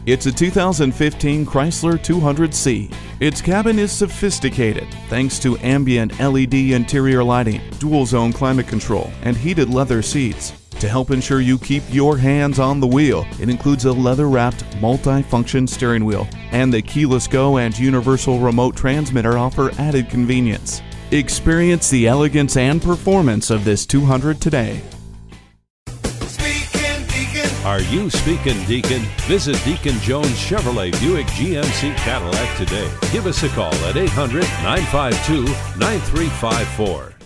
It's a 2015 Chrysler 200C. Its cabin is sophisticated thanks to ambient LED interior lighting, dual-zone climate control, and heated leather seats. To help ensure you keep your hands on the wheel, it includes a leather-wrapped multi-function steering wheel, and the keyless go and universal remote transmitter offer added convenience. Experience the elegance and performance of this 200 today. Are you speaking Deacon? Visit Deacon Jones Chevrolet Buick GMC Cadillac today. Give us a call at 800-952-9354.